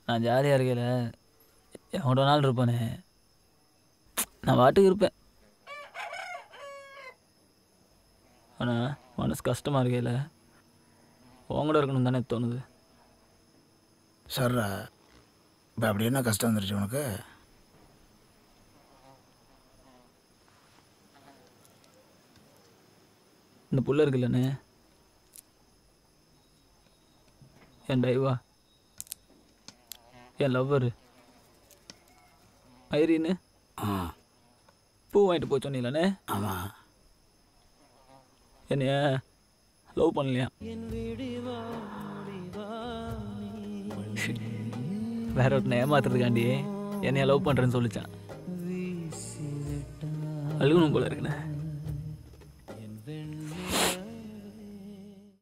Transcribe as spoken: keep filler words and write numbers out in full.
நான் ஜாலியாக இருக்கையில் எவ்வளோ நாள் இருப்பேனே, நான் பாட்டுக்கு இருப்பேன். ஆனால் மனசு கஷ்டமாக இருக்கையில் உங்கூட இருக்கணும் தானே தோணுது. சர்ரா, இப்போ அப்படி என்ன கஷ்டம் வந்துருச்சு உனக்கு? இந்த புள்ள இருக்குல்லண்ணே, என் டைவா, என் லவ்வரு ஐரின்னு பூ வாங்கிட்டு போச்சோம் நீலண்ணே. ஆமாம், என்னைய லவ் பண்ணலையா? வேற ஒருத்தனை ஏமாத்துறதுக்காண்டி என்னைய லவ் பண்ணுறேன்னு சொல்லிச்சான். அழுகணும் போல இருக்குண்ணே.